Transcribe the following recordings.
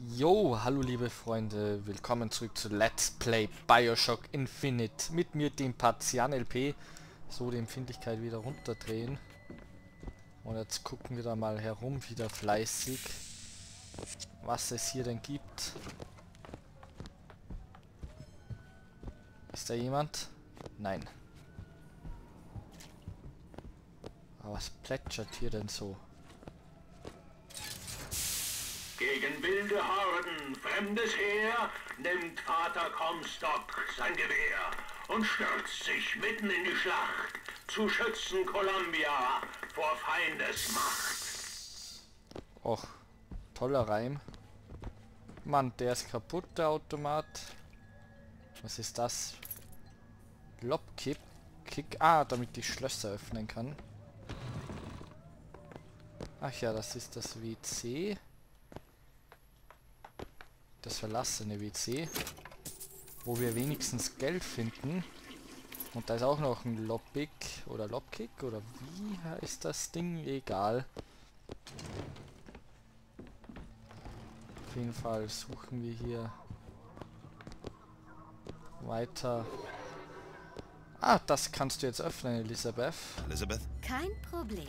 Jo, hallo liebe Freunde, willkommen zurück zu Let's Play Bioshock Infinite. Mit mir dem Partian LP. So, die Empfindlichkeit wieder runterdrehen. Und jetzt gucken wir da mal herum, wieder fleißig, was es hier denn gibt. Ist da jemand? Nein. Aber was plätschert hier denn so? Gegen wilde Horden, fremdes Heer, nimmt Vater Comstock sein Gewehr und stürzt sich mitten in die Schlacht, zu schützen Columbia vor Feindesmacht. Och, toller Reim. Mann, der ist kaputt, der Automat. Was ist das? Lobkick. Ah, damit ich Schlösser öffnen kann. Ach ja, das ist das WC. Das verlassene WC. Wo wir wenigstens Geld finden. Und da ist auch noch ein Lobkick oder Lobkick oder wie heißt das Ding? Egal. Auf jeden Fall suchen wir hier weiter. Ah, das kannst du jetzt öffnen, Elisabeth. Elizabeth? Kein Problem.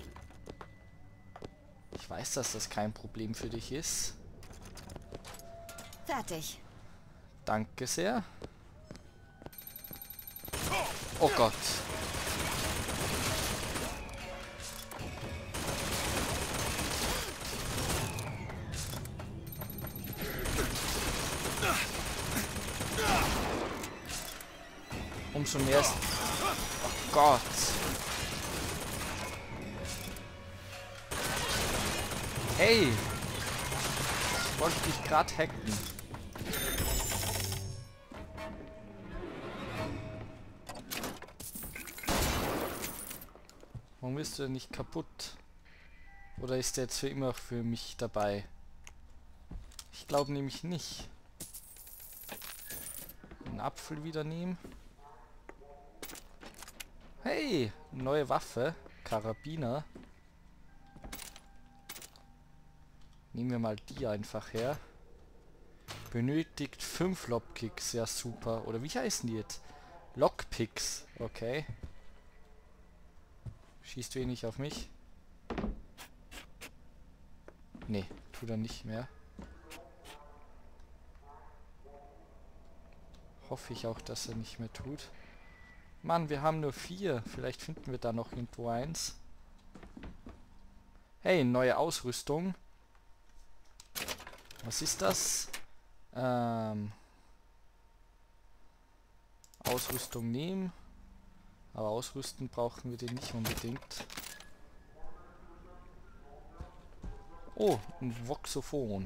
Ich weiß, dass das kein Problem für dich ist. Fertig. Danke sehr. Oh Gott. Umso mehr ist... Oh Gott. Hey! Ich wollte dich gerade hacken. Warum bist du denn nicht kaputt? Oder ist der jetzt für immer für mich dabei? Ich glaube nämlich nicht. Einen Apfel wieder nehmen. Hey! Neue Waffe. Karabiner. Nehmen wir mal die einfach her. Benötigt 5 Lobkicks. Ja, super. Oder wie heißen die jetzt? Lockpicks. Okay. Schießt wenig auf mich. Nee, tut er nicht mehr. Hoffe ich auch, dass er nicht mehr tut. Mann, wir haben nur 4. Vielleicht finden wir da noch irgendwo eins. Hey, neue Ausrüstung. Was ist das? Ausrüstung nehmen. Aber ausrüsten brauchen wir den nicht unbedingt. Oh, ein Voxophon.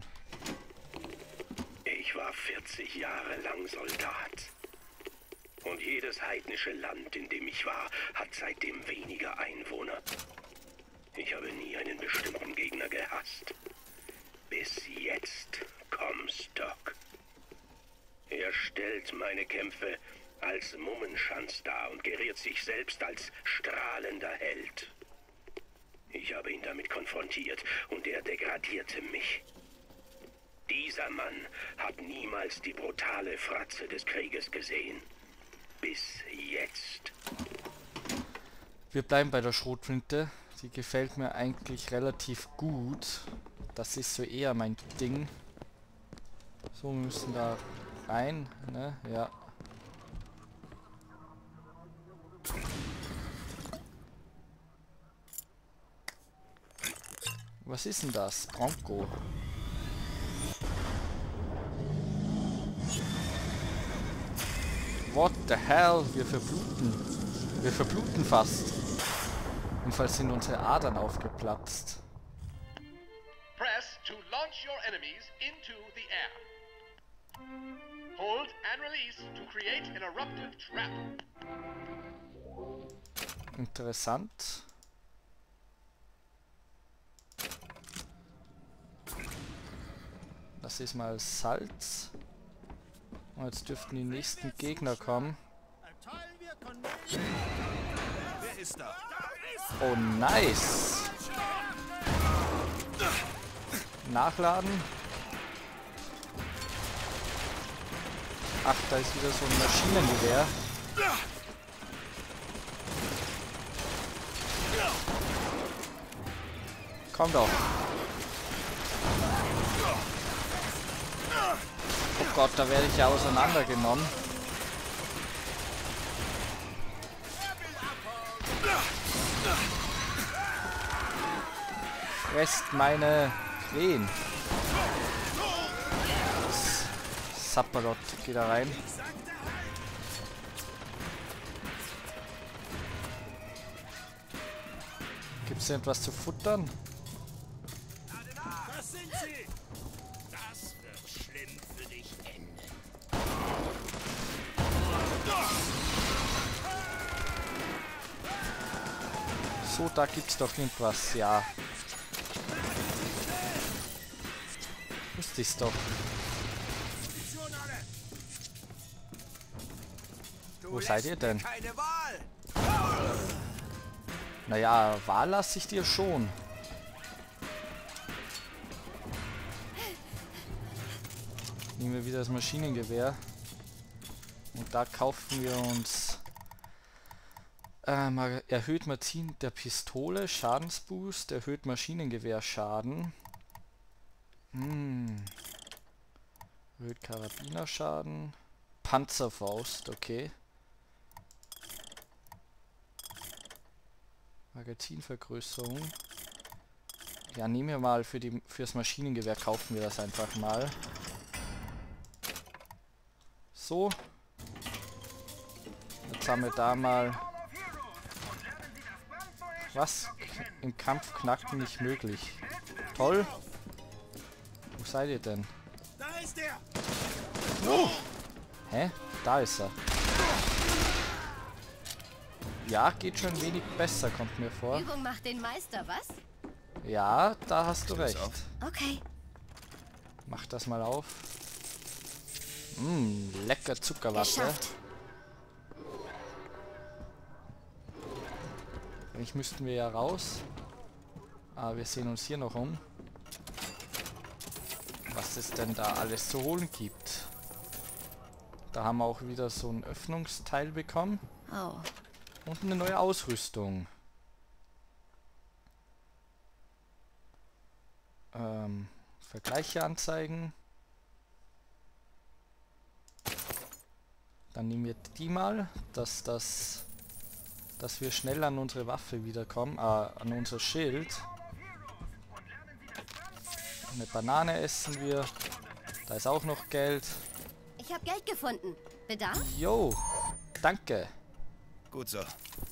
Ich war 40 Jahre lang Soldat. Und jedes heidnische Land, in dem ich war, hat seitdem weniger Einwohner. Ich habe nie einen bestimmten Gegner gehasst. Bis jetzt, Comstock. Er stellt meine Kämpfe als Mummenschanz dar und geriert sich selbst als strahlender Held. Ich habe ihn damit konfrontiert und er degradierte mich. Dieser Mann hat niemals die brutale Fratze des Krieges gesehen. Bis jetzt. Wir bleiben bei der Schrotflinte. Die gefällt mir eigentlich relativ gut. Das ist so eher mein Ding. So, wir müssen da rein, ne? Ja. Was ist denn das? Bronco. What the hell? Wir verbluten. Wir verbluten fast. Jedenfalls sind unsere Adern aufgeplatzt. Press to launch your enemies into the air. Hold and release to create an eruptive trap. Interessant. Das ist mal Salz. Und jetzt dürften die nächsten Gegner kommen. Wer ist da? Oh, nice. Nachladen. Ach, da ist wieder so ein Maschinengewehr. Komm doch. Oh Gott, da werde ich ja auseinandergenommen. Fresst meine Krähen. Sapperlot, geh da rein. Gibt es etwas zu futtern? Das sind sie! Das wird schlimm für dich enden. So, da gibt's doch irgendwas, ja. Wusste ich's doch. Wo seid ihr denn? Keine Wahl! Naja, Wahl lasse ich dir schon. Nehmen wir wieder das Maschinengewehr. Und da kaufen wir uns erhöht Magazin der Pistole, Schadensboost, erhöht Maschinengewehrschaden. Erhöht Karabinerschaden. Panzerfaust, okay. Magazinvergrößerung. Ja, nehmen wir mal fürs Maschinengewehr, kaufen wir das einfach mal. So. Jetzt haben wir da mal... Was? Im Kampf knacken nicht möglich. Toll. Wo seid ihr denn? Da ist er! Oh. Hä? Da ist er. Ja, geht schon wenig besser, kommt mir vor. Übung macht den Meister, was? Ja, da hast du recht. Okay. Mach das mal auf. Lecker Zuckerwatte. Geschafft. Eigentlich müssten wir ja raus. Aber wir sehen uns hier noch um. Was es denn da alles zu holen gibt. Da haben wir auch wieder so ein Öffnungsteil bekommen. Oh. Und eine neue Ausrüstung. Vergleiche anzeigen. Dann nehmen wir die mal, dass wir schnell an unsere Waffe wiederkommen, an unser Schild. Eine Banane essen wir. Da ist auch noch Geld. Ich habe Geld gefunden. Bedarf? Jo, danke. Gut so.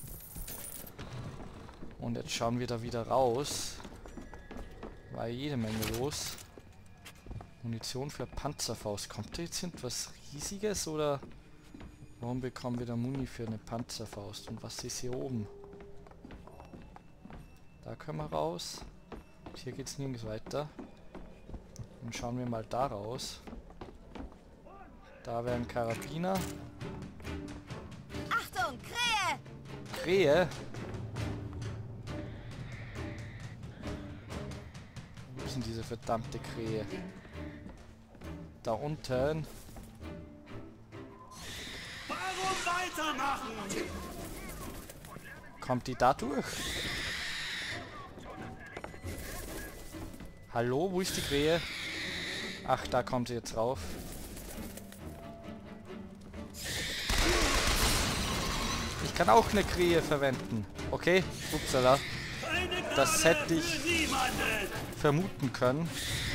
Und jetzt schauen wir da wieder raus. War jede Menge los. Munition für Panzerfaust. Kommt da jetzt was Riesiges oder warum bekommen wir da Muni für eine Panzerfaust? Und was ist hier oben? Da können wir raus. Hier geht es nirgends weiter. Dann schauen wir mal da raus. Da wäre ein Karabiner. Achtung, Krähe! Krähe? Wo ist denn diese verdammte Krähe? Da unten. Warum weitermachen? Kommt die da durch? Hallo, wo ist die Krähe? Ach, da kommt sie jetzt rauf. Ich kann auch eine Krähe verwenden. Okay, upsala. Das hätte ich vermuten können.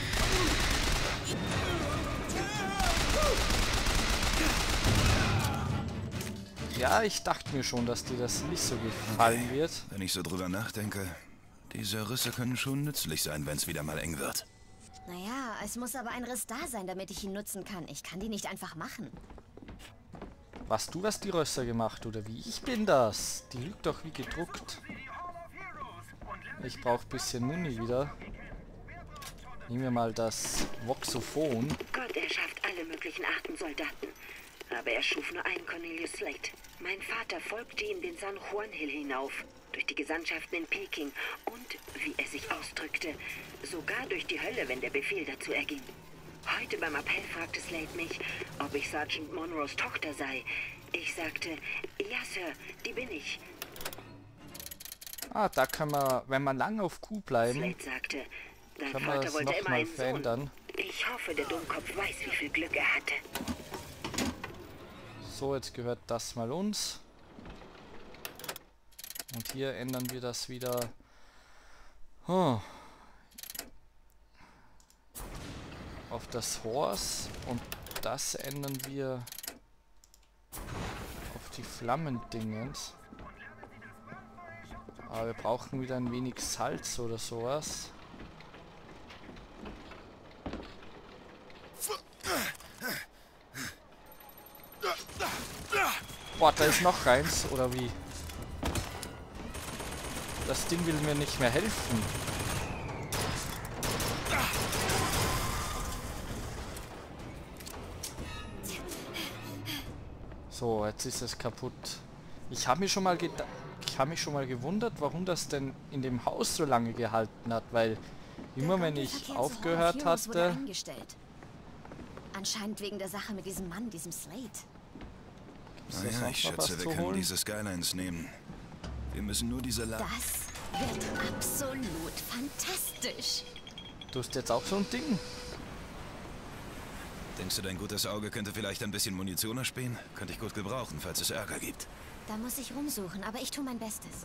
Ja, ich dachte mir schon, dass dir das nicht so gefallen wird. Wenn ich so drüber nachdenke, diese Risse können schon nützlich sein, wenn es wieder mal eng wird. Naja, es muss aber ein Riss da sein, damit ich ihn nutzen kann. Ich kann die nicht einfach machen. Du hast die Rösser gemacht, oder wie? Ich bin das. Die lügt doch wie gedruckt. Ich brauche ein bisschen Muni wieder. Nehmen wir mal das Voxophon. Gott erschafft alle möglichen Arten Soldaten. Aber er schuf nur einen Cornelius Slate. Mein Vater folgte ihm den San Juan Hill hinauf, durch die Gesandtschaften in Peking und, wie er sich ausdrückte, sogar durch die Hölle, wenn der Befehl dazu erging. Heute beim Appell fragte Slade mich, ob ich Sergeant Monroes Tochter sei. Ich sagte, ja, Sir, die bin ich. Ah, da kann man, wenn man lange auf Q bleiben, Slade sagte, dein kann man Vater das wollte immer nochmal einen Sohn. verändern. Ich hoffe, der Dummkopf weiß, wie viel Glück er hatte. So, jetzt gehört das mal uns. Und hier ändern wir das wieder. Oh. Auf das Horse. Und das ändern wir auf die Flammendingens. Aber wir brauchen wieder ein wenig Salz oder sowas. Boah, da ist noch eins, oder wie? Das Ding will mir nicht mehr helfen. So, jetzt ist es kaputt. Ich habe mich schon mal gewundert, warum das denn in dem Haus so lange gehalten hat, weil immer wenn ich aufgehört hatte... Anscheinend wegen der Sache mit diesem Mann, diesem Slade. Naja, ich schätze, wir können diese Skylines nehmen. Wir müssen nur diese Das wird absolut fantastisch. Du hast jetzt auch so ein Ding. Denkst du, dein gutes Auge könnte vielleicht ein bisschen Munition erspähen? Könnte ich gut gebrauchen, falls es Ärger gibt. Da muss ich rumsuchen, aber ich tue mein Bestes.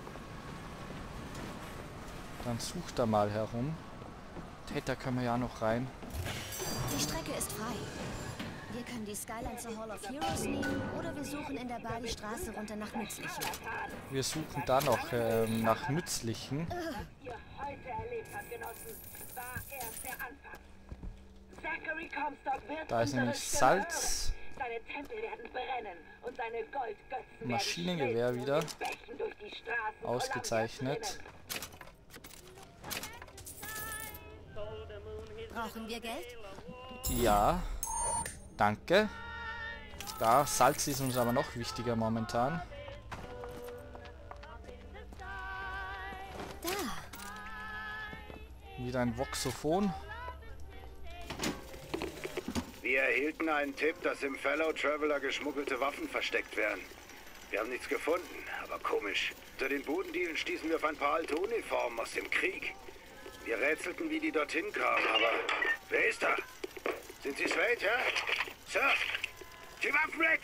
Dann such da mal herum. Hey, da können wir ja noch rein. Die Strecke ist frei. Wir können die Skyline zur Hall of Heroes nehmen oder wir suchen in der Bar die Straße runter nach Nützlichen. Wir suchen da noch nach Nützlichen. Ihr heute erlebt habt, Genossen, war erst der Anfang. Zachary Comstock wird Da ist nämlich Salz. Seine Tempel werden brennen und seine Goldgötzen Maschinengewehr wieder. durch die Straßen Ausgezeichnet. Brauchen wir Geld? Ja. Danke. Da, Salz ist uns aber noch wichtiger momentan. Da. Wieder ein Voxophon. Wir erhielten einen Tipp, dass im Fellow Traveler geschmuggelte Waffen versteckt wären. Wir haben nichts gefunden, aber komisch. Unter den Budendielen stießen wir auf ein paar alte Uniformen aus dem Krieg. Wir rätselten, wie die dorthin kamen, aber... Wer ist da? Sind Sie Slade, ja? Sir! Die Waffen weg!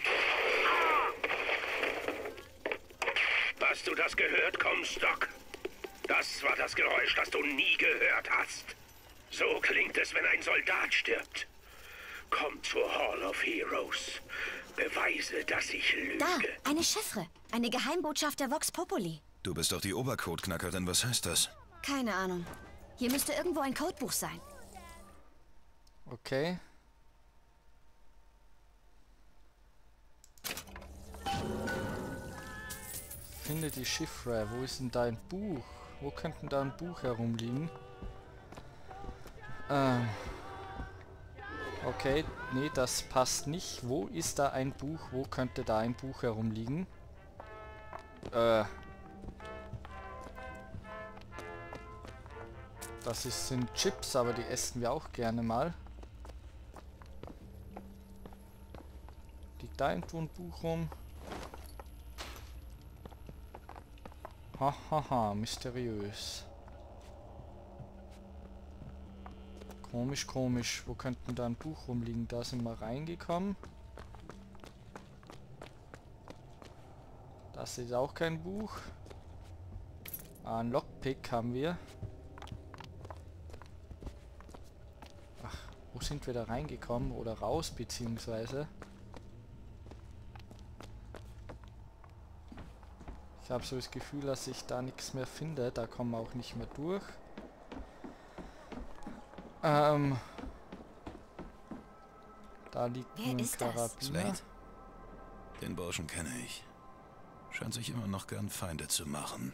Hast du das gehört, Comstock? Das war das Geräusch, das du nie gehört hast. So klingt es, wenn ein Soldat stirbt. Komm zur Hall of Heroes. Beweise, dass ich lüge. Da, eine Chiffre. Eine Geheimbotschaft der Vox Populi. Du bist doch die Obercode-Knackerin, was heißt das? Keine Ahnung. Hier müsste irgendwo ein Codebuch sein. Okay. Finde die Chiffre. Wo ist denn da ein Buch? Wo könnte da ein Buch herumliegen? Okay, nee, das passt nicht. Wo ist da ein Buch? Wo könnte da ein Buch herumliegen? Sind Chips, aber die essen wir auch gerne mal. Liegt da irgendwo ein Buch rum? Hahaha, mysteriös. Komisch, komisch. Wo könnten da ein Buch rumliegen? Da sind wir reingekommen. Das ist auch kein Buch. Ah, ein Lockpick haben wir. Ach, wo sind wir da reingekommen? Oder raus, beziehungsweise? Ich habe so das Gefühl, dass ich da nichts mehr finde. Da kommen wir auch nicht mehr durch. Da liegt Wer ein ist das? Karabiner. Slade? Den Burschen kenne ich. Scheint sich immer noch gern Feinde zu machen.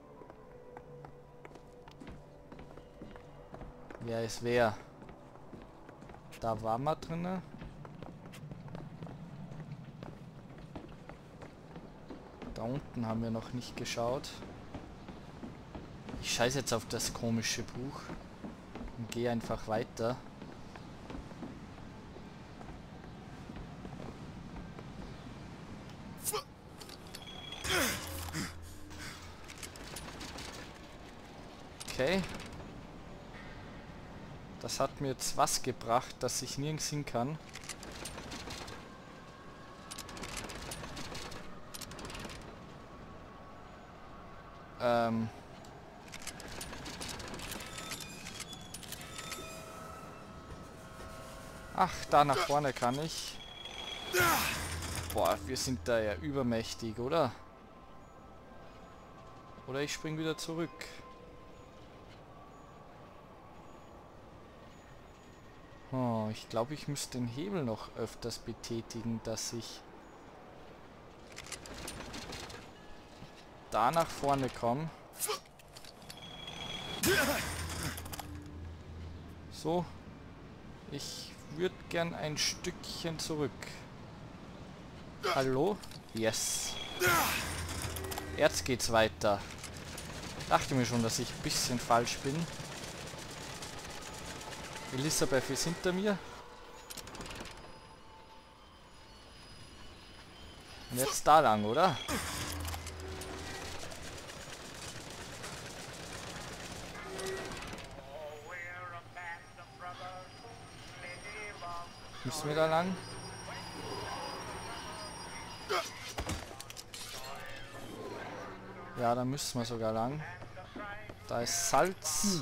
Wer ist wer? Da war mal drinne. Da unten haben wir noch nicht geschaut. Ich scheiße jetzt auf das komische Buch und gehe einfach weiter. Okay. Das hat mir jetzt was gebracht, dass ich nirgends hin kann. Ach, da nach vorne kann ich. Boah, wir sind da ja übermächtig, oder? Oder ich spring wieder zurück. Oh, ich glaube, ich müsste den Hebel noch öfters betätigen, dass ich da nach vorne komme. So. Ich würde gern ein Stückchen zurück. Hallo? Yes. Jetzt geht's weiter. Dachte mir schon, dass ich ein bisschen falsch bin. Elisabeth ist hinter mir. Und jetzt da lang, oder? Müssen wir da lang? Ja, da müssen wir sogar lang. Da ist Salz.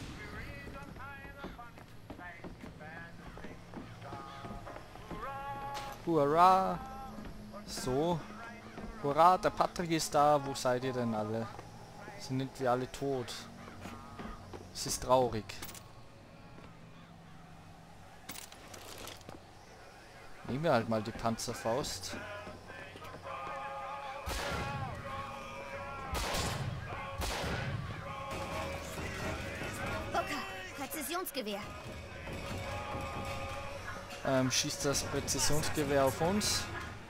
Hurra! So. Hurra, der Patrick ist da. Wo seid ihr denn alle? Sind wir alle tot? Es ist traurig. Nehmen wir halt mal die Panzerfaust. Booker, Präzisionsgewehr. Schießt das Präzisionsgewehr auf uns.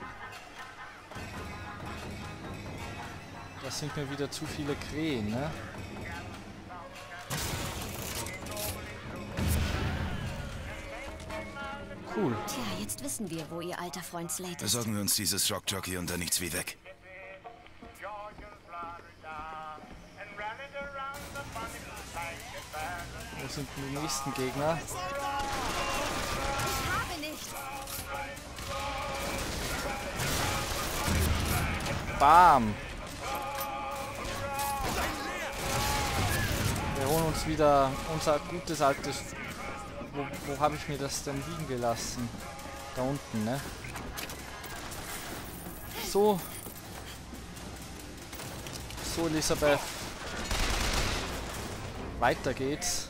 Das sind mir wieder zu viele Krähen, ne? Cool. Tja, jetzt wissen wir, wo ihr alter Freund Slate ist. Besorgen wir uns dieses Shockjockey und dann nichts wie weg. Wo sind die nächsten Gegner? Ich habe nicht. Bam! Wir holen uns wieder unser gutes altes... Wo habe ich mir das denn liegen gelassen? Da unten, ne? So. So, Elisabeth. Weiter geht's.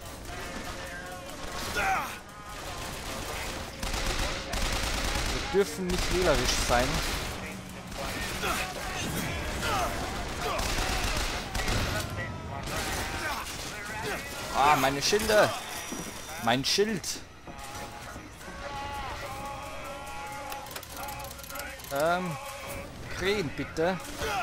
Wir dürfen nicht wählerisch sein. Ah, meine Schilde! Mein Schild! Krähen, bitte.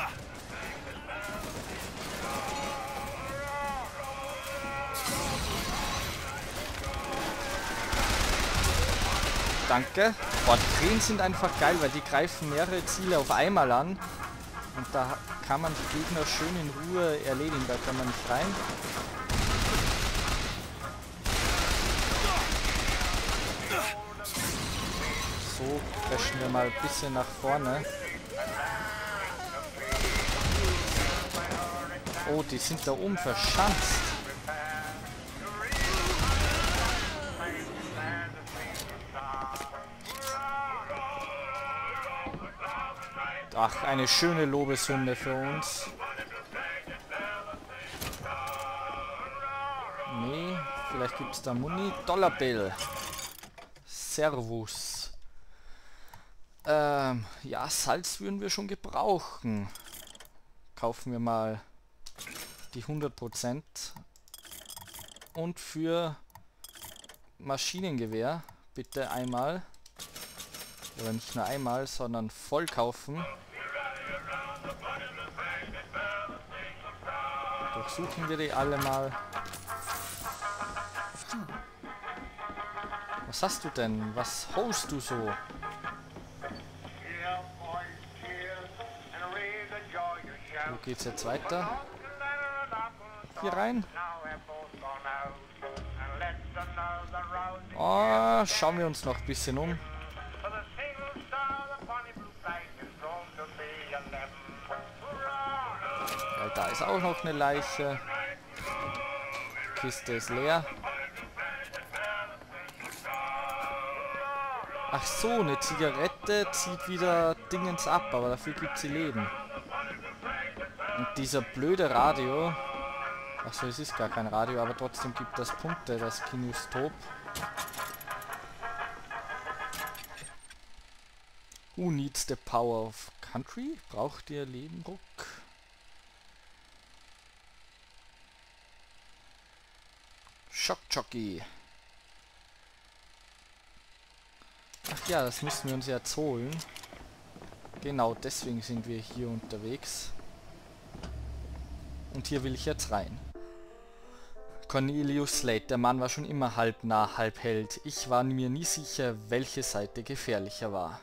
Danke. Boah, die Krähen sind einfach geil, weil die greifen mehrere Ziele auf einmal an. Und da kann man die Gegner schön in Ruhe erledigen, da kann man nicht rein. So, preschen wir mal ein bisschen nach vorne. Oh, die sind da oben verschanzt. Ach, eine schöne Lobeshymne für uns. Nee, vielleicht gibt es da Muni. Dollarbill. Servus. Ja, Salz würden wir schon gebrauchen. Kaufen wir mal die 100%. Und für Maschinengewehr bitte einmal. Oder nicht nur einmal, sondern voll kaufen. Durchsuchen wir die alle mal. Was hast du denn? Was haust du so? Wo geht's jetzt weiter? Hier rein? Oh, schauen wir uns noch ein bisschen um. Ja, da ist auch noch eine Leiche. Kiste ist leer. Ach so, eine Zigarette zieht wieder Dingens ab, aber dafür gibt sie Leben. Und dieser blöde Radio... Achso, es ist gar kein Radio, aber trotzdem gibt das Punkte, das Kinestop. Who needs the power of country? Braucht ihr Lebenruck? Schockjockey. Ach ja, das müssen wir uns jetzt holen. Genau, deswegen sind wir hier unterwegs. Und hier will ich jetzt rein. Cornelius Slate, der Mann war schon immer halb Narr, halb Held. Ich war mir nie sicher, welche Seite gefährlicher war.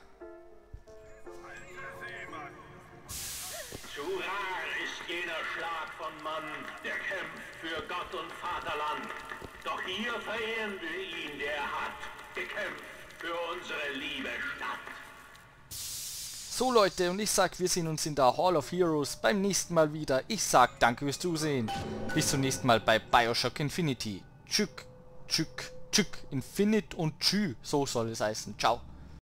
Zu rar ist jeder Schlag von Mann, der kämpft für Gott und Vaterland. Doch hier verehren wir ihn, der hat gekämpft für unsere liebe Stadt. So Leute, und ich sag, wir sehen uns in der Hall of Heroes beim nächsten Mal wieder. Ich sag danke fürs Zusehen. Bis zum nächsten Mal bei Bioshock Infinity. Tschück, tschück, tschück. Infinite und tschü. So soll es heißen. Ciao.